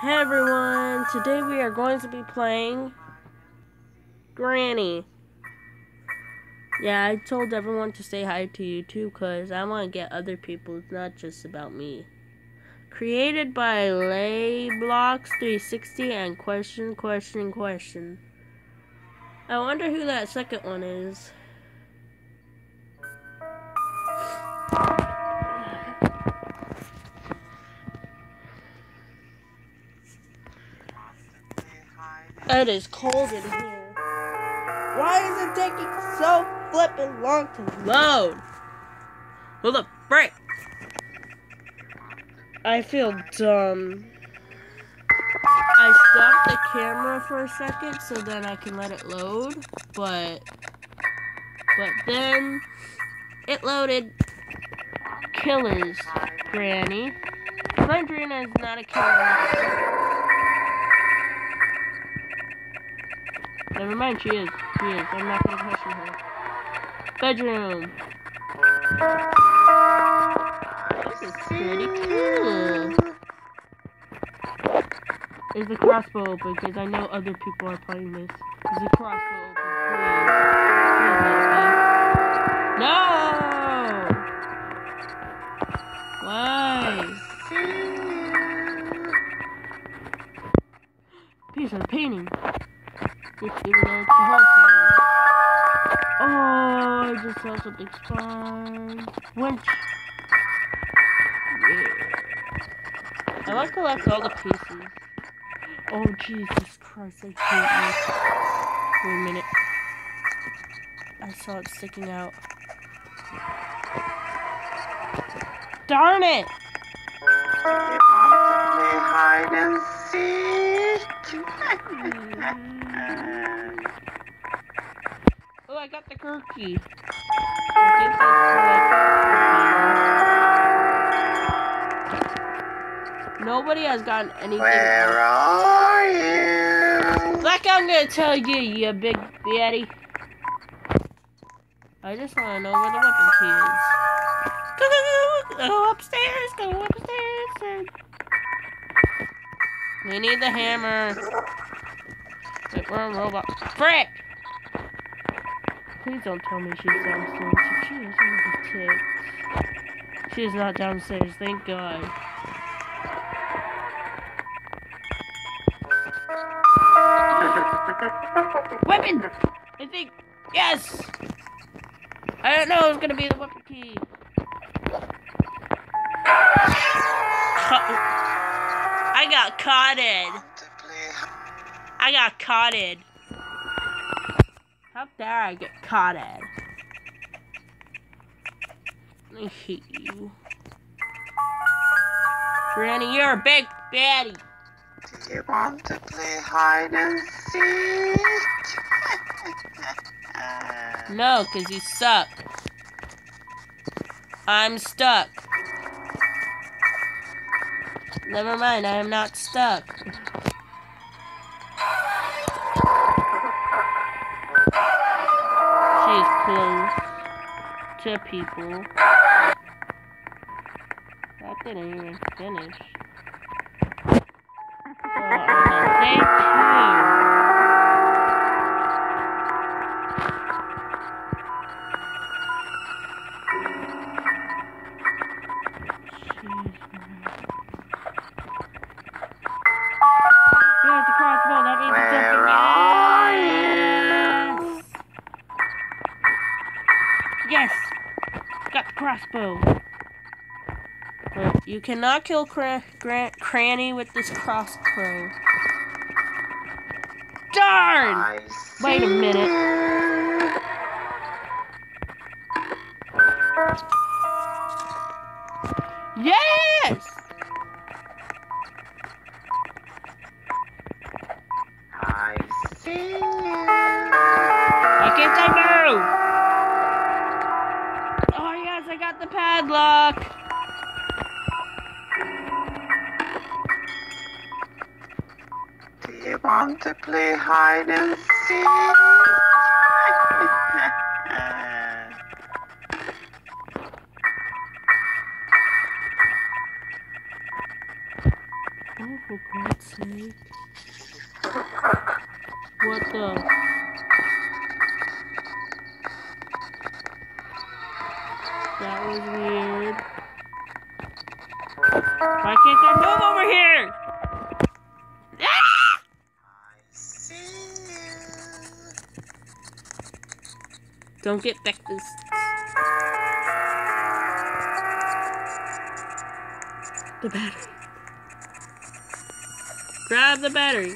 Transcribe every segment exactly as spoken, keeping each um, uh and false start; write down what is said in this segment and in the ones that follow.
Hey everyone, today we are going to be playing Granny. Yeah, I told everyone to say hi to you too because I want to get other people, it's not just about me. Created by Layblocks three sixty and question, question, question. I wonder who that second one is. It is cold in here. Why is it taking so flippin' long to load? Who the frick? I feel dumb. I stopped the camera for a second so then I can let it load, but but then it loaded Killers Granny. Glendrina is not a killer. Never mind, she is. She is. I'm not gonna question her. Bedroom. This is pretty cool. Is the crossbow open? Because I know other people are playing this. Is the crossbow open? Please. Please, no! Why? Piece of painting. Even though it's the whole painting. Oh, I just saw something spawn. Winch. Yeah. I want to collect all the pieces. Oh, Jesus Christ, I hate this. Wait a minute. I saw it sticking out. Darn it! They want to play hide and seek. Oh, I got the cookie. Nobody has gotten anything. Where are you? Like I'm gonna tell you, you big baddie. I just wanna know where the weapon key is. Go, go, go, go upstairs, go upstairs. We need the hammer. Wait, we're a robot. Frick! Please don't tell me she's downstairs. If she is, I'm gonna be ticked. She is not downstairs, thank God. Weapon! I think. Yes! I don't know it was gonna be the weapon key. I got caught in. I got caught in. How dare I get caught in? I hate you. Granny, you're a big baddie. Do you want to play hide and seek? No, because you suck. I'm stuck. Never mind, I am not stuck. She is close to people. That didn't even finish. So I'm on day two. Here's the crossbow, that means it's Where are you? Yes! Got the crossbow. But you cannot kill Cra Gra Cranny with this crossbow. Darn! Wait a minute. Yes! I see you. Why can't I move? Oh yes, I got the padlock. Do you want to play hide and seek? Oh, For God's sake. What the? That was weird. Why can't I move over here? Ah! I see you. Don't get vectors. The battery. Grab the battery.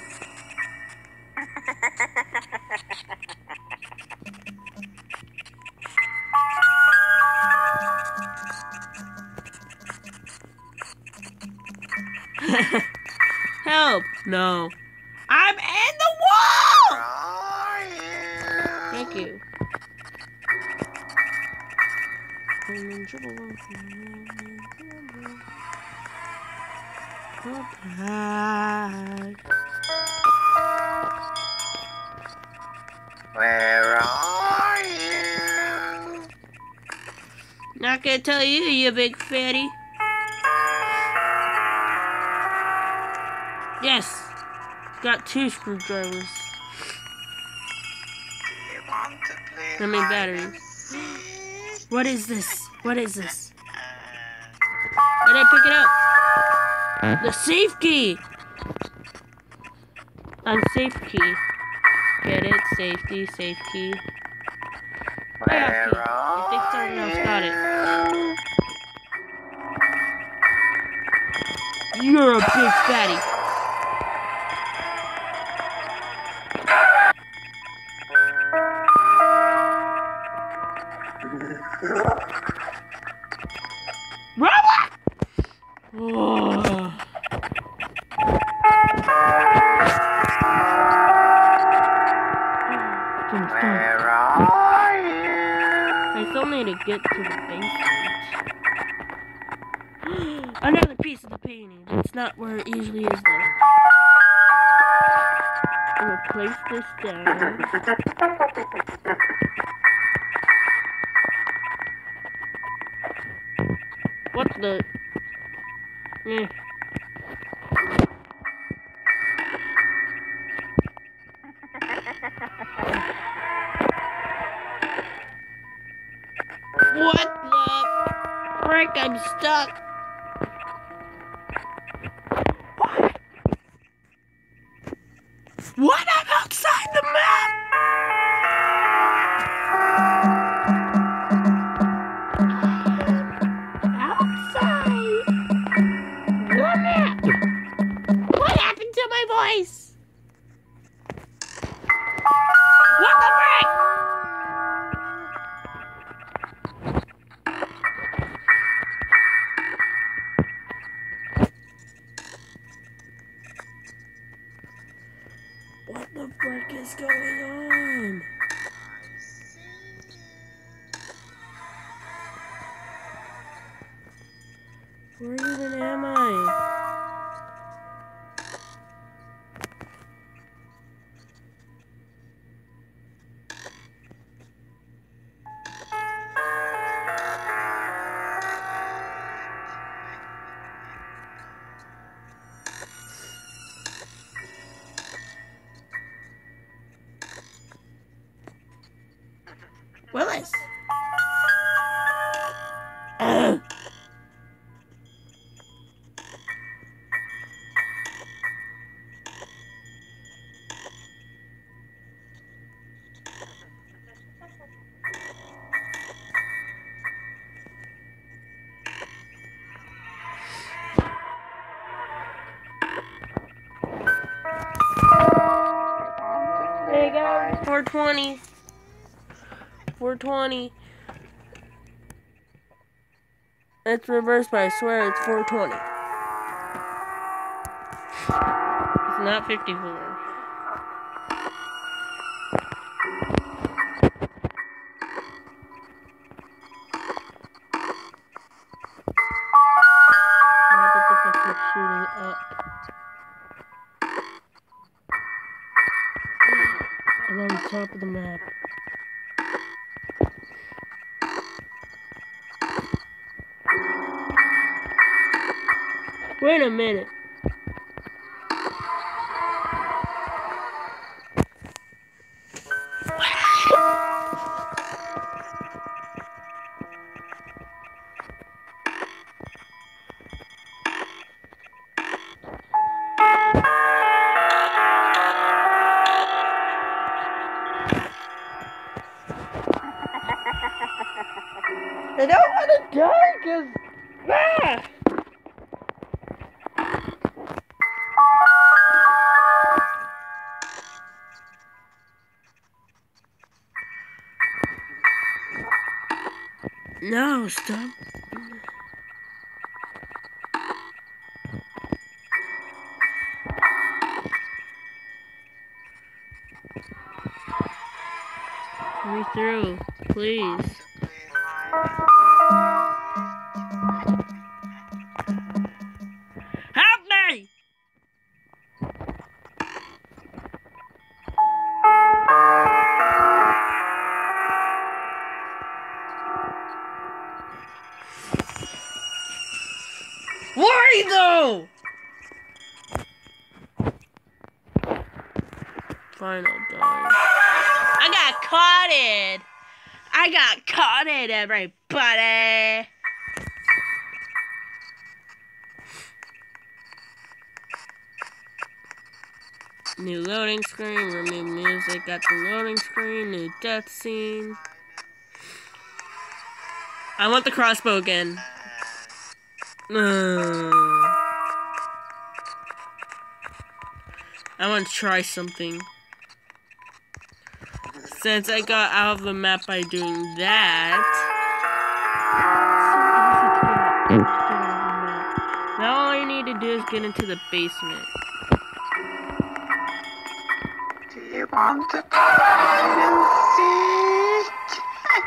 Help! No. I'm in the wall! Where are you? Thank you. I'm in trouble. Goodbye. Where are you? Not gonna tell you, you big fatty. Yes! Got two screwdrivers. You want to play How many hide batteries? and seek? What is this? What is this? Why did I pick it up? The safe key! I'm safe key. Get it? Safety, safe key. I have key. Where I think someone else got it. You're a big fatty. Robot! Oh. Where are you? I still need to get to the basement. Another piece of the painting. That's not where it usually is though. I'm gonna place this down. What the? Eh. What the frick? I'm stuck. What? What? I'm outside the map. Outside the map. What happened to my voice? What the frick? What the frick is going on? Where even am I? Willis! Ugh. Hey guys, four twenty. four twenty. It's reversed, but I swear it's four twenty. It's not fifty-four. What happens if I keep shooting up? I'm on the top of the map. Wait a minute. die because... Ah! No, stop. Let me through, please. Help me! Why though? Fine, I'll die. I got caught in. I got caught in, everybody. New loading screen, remove music at the loading screen, new death scene. I want the crossbow again. Uh, I want to try something. Since I got out of the map by doing that. So easy to get out of the map. Now all you need to do is get into the basement. Do you want to play hide and seek?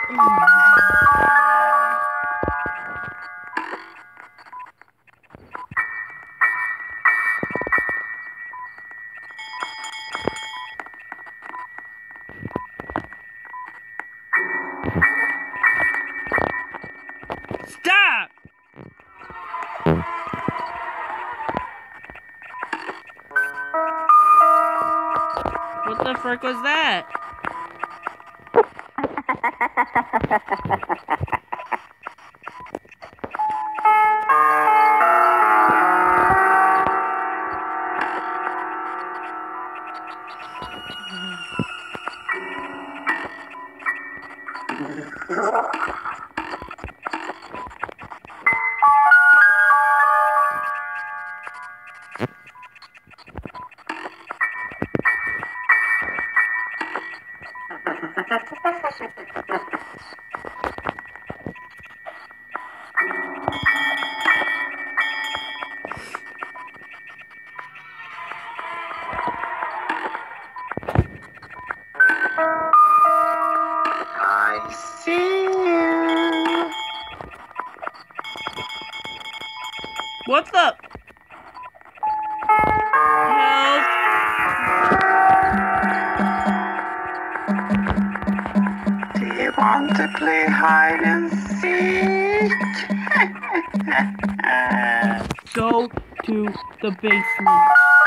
Stop! What the frick was that? I see you. What the? Help! Do you want to play hide and seek? Go to the basement.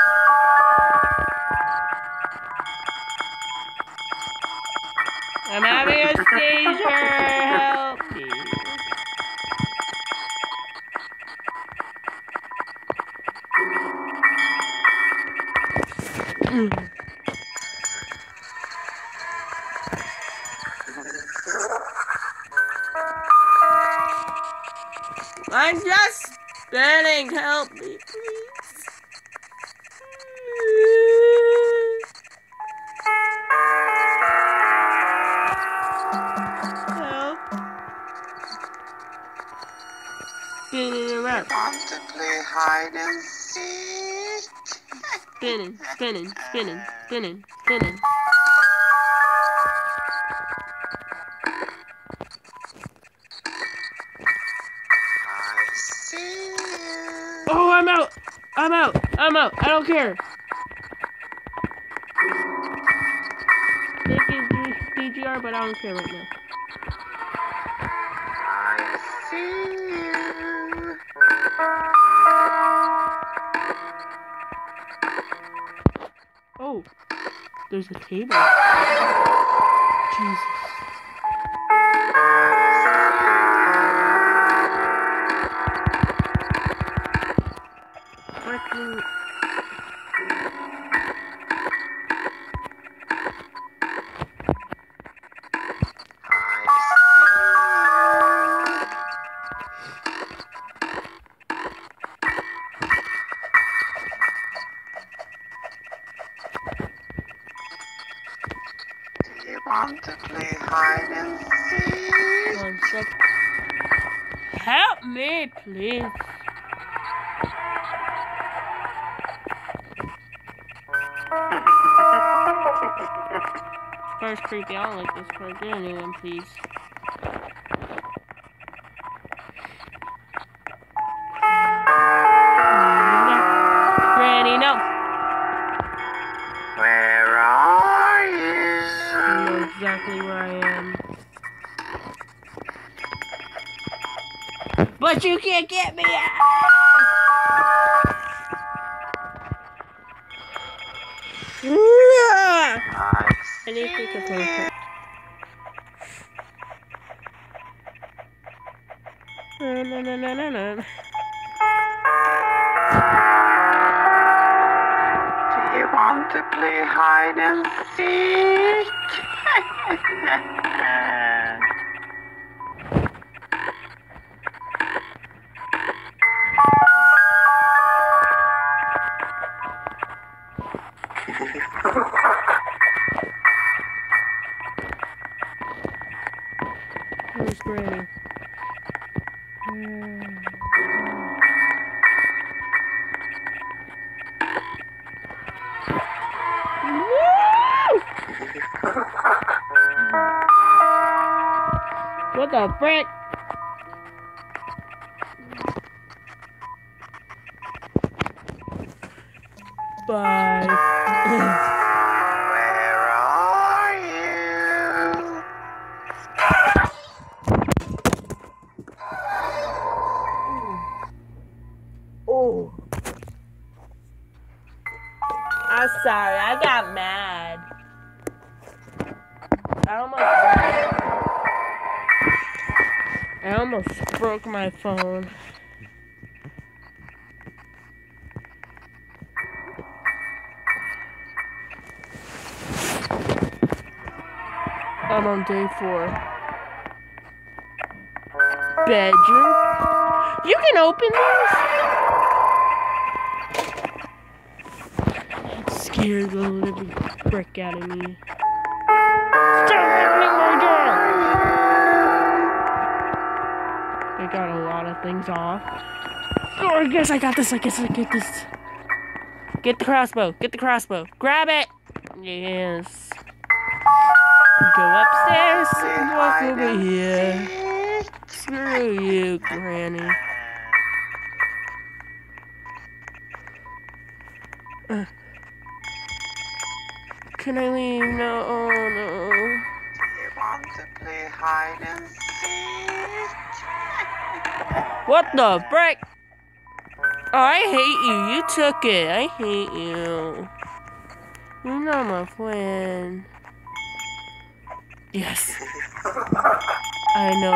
I'm having a seizure. Help me. I'm just spinning. Help me, please. Help. Spinning around. Want to play hide and seek? Spinning, spinning, spinning, spinning, spinning. I see you. Oh, I'm out. I'm out. I'm out. I don't care. This is D G R, but I don't care right now. I see you. Oh, there's a table. Jesus. Freaking. want to play hide and seek? One sec. Help me, please. This part's creepy. I don't like this part. Get a new one, please. Granny, no. Where are you? I know exactly where I am. But you can't get me out! I I need to take a photo. No, no, no, no, no, no. Do you want to play hide and seek? Where's Granny? What the frick? Bye. Where are you? Oh. I'm sorry, I got mad. I almost I almost broke my phone. I'm on day four. Bedroom? You can open these? It scared the living frick out of me. Stop opening my door! I got a lot of things off. Oh, I guess I got this. I guess I get this. Get the crossbow. Get the crossbow. Grab it. Yes. Go upstairs. Walk over here. Screw you, Granny. Uh, can I leave? No, oh no. Do you want to play hide and seek? What the frick? Oh, I hate you. You took it. I hate you. You're not my friend. Yes. I know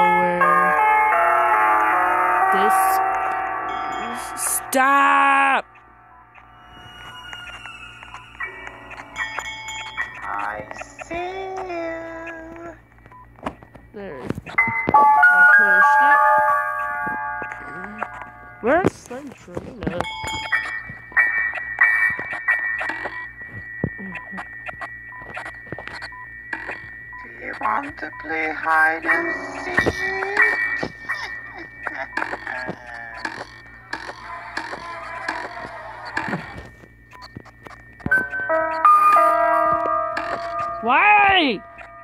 where this... Stop! I see you. There. I pushed it. Where's Slenderina? Do you want to play hide and seek? Why?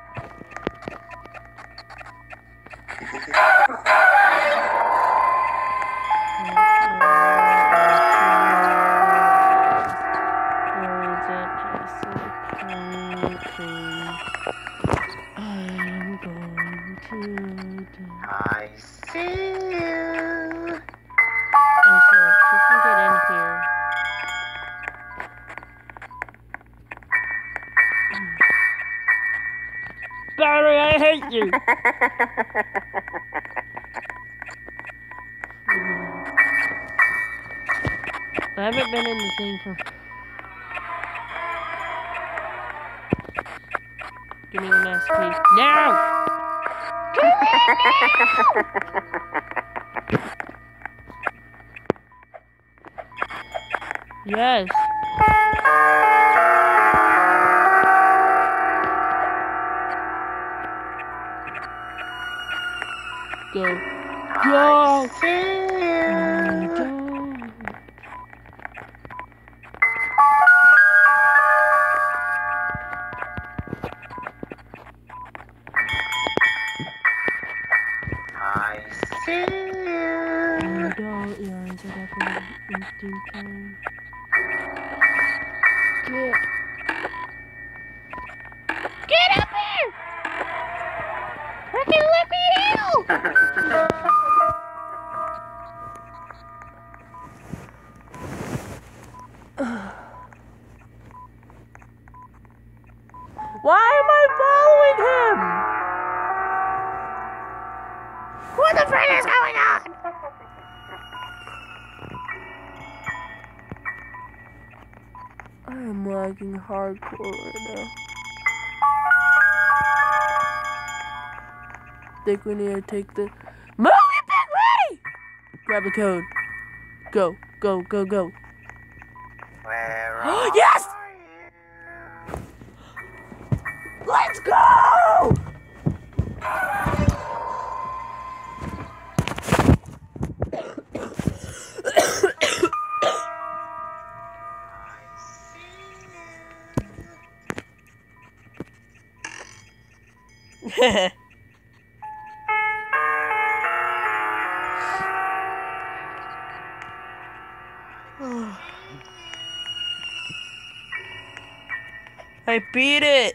I'm going to die. I see you. Okay, we can get in here. Barry, I hate you. I haven't been in the thing for. Give me the master key. Now! Yes. Go. Go! See you. Don't. I see you. Don't. Your eyes are definitely instinct time. Get. Get up here! Freaking let me out! Why am I following him? What the frick is going on? I am lagging hardcore right now. Think we need to take the move it back ready! Grab the code. Go, go, go, go. Where are Yes! you? Let's go! I beat it.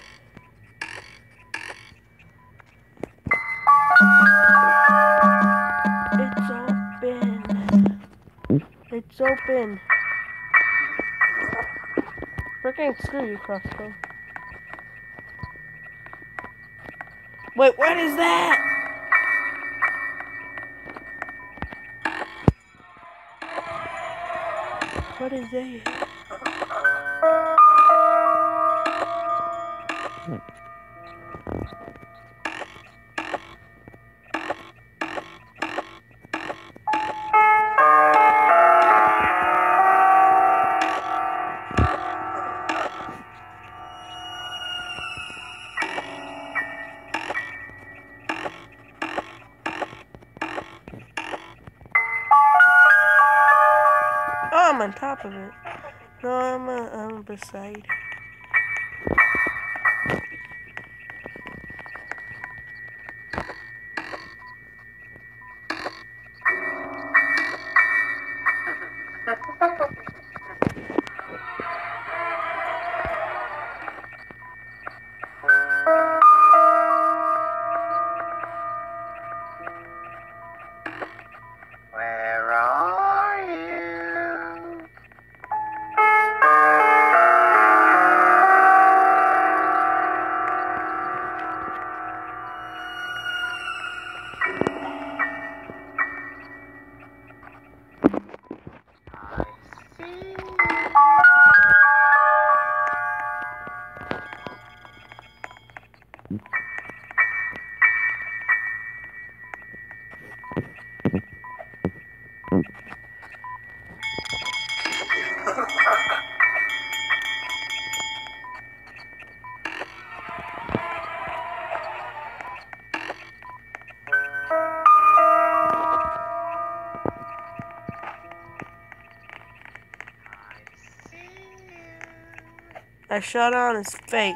It's open. It's open. Freaking screw you, Crossbow. Wait, what is that? What is that? Oh, I'm on top of it. No, I'm, uh, I'm beside. Where are you? I see you. I shot on his face.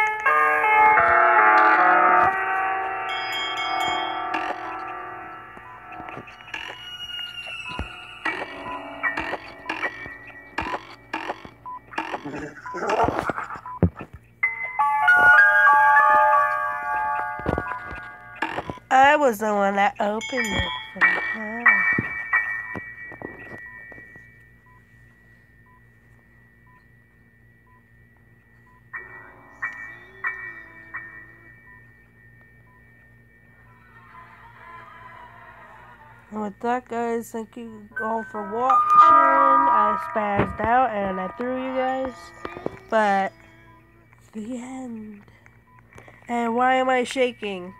I was the one that opened it for her. And with that, guys, thank you all for watching. I spazzed out and I threw you guys, but the end. And why am I shaking?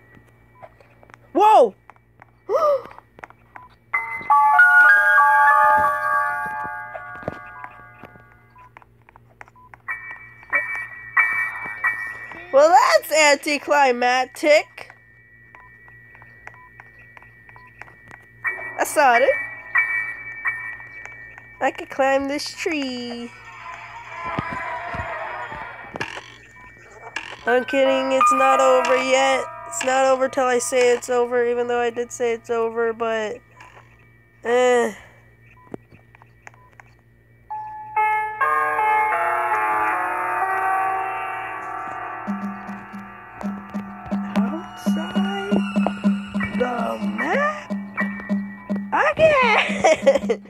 Whoa! Well, that's anticlimactic. I saw it. I could climb this tree. I'm kidding, it's not over yet. It's not over till I say it's over, even though I did say it's over, but... Eh. Outside the map again!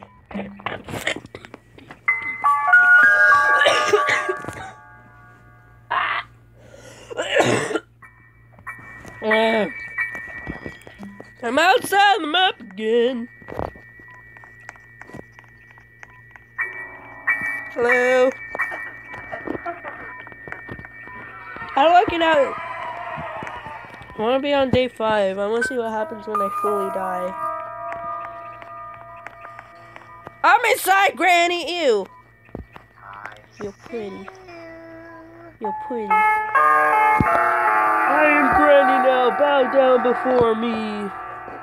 I'm outside the map again. Hello. How do I get out? I want to be on day five. I want to see what happens when I fully die. I'm inside, Granny. Ew. You're pretty. You're pretty. I am Granny now. Bow down before me.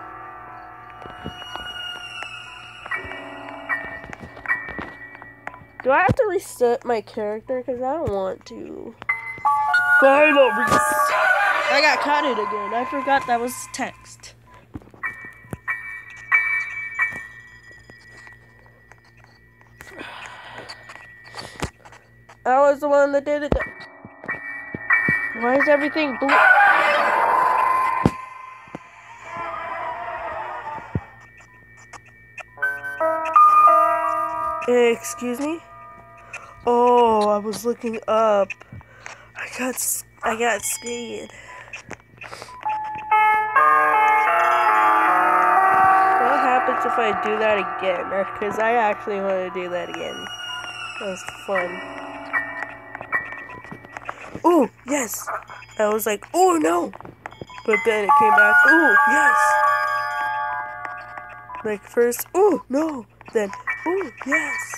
Do I have to reset my character? Because I don't want to. Final reset. I got caught it again. I forgot that was text. I was the one that did it. Why is everything blue? Excuse me? Oh, I was looking up. I got I got scared. What happens if I do that again? Because I actually want to do that again. That was fun. Oh, yes! I was like, oh no! But then it came back, oh, yes! Like first, oh no! Then, oh, yes!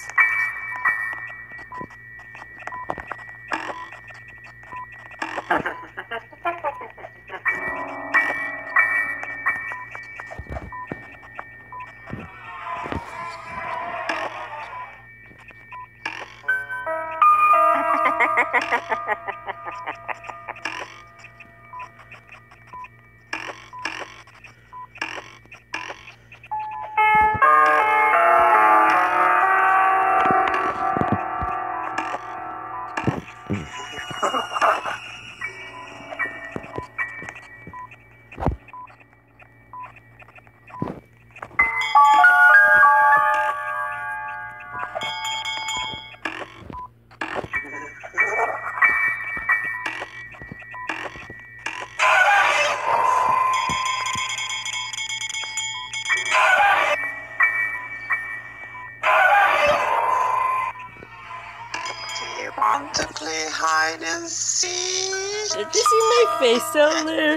Want to play hide and seek? Did you see my face down there?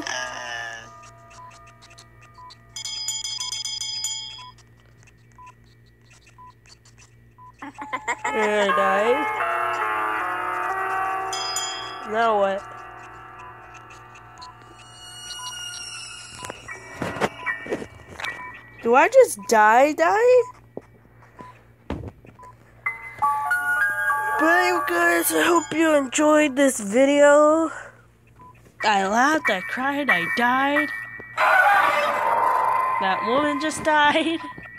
And I died. Now what? Do I just die, die? But you guys, I hope you enjoyed this video. I laughed, I cried, I died. That woman just died.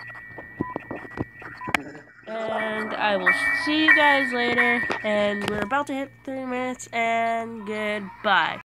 And I will see you guys later. And we're about to hit three minutes, and goodbye.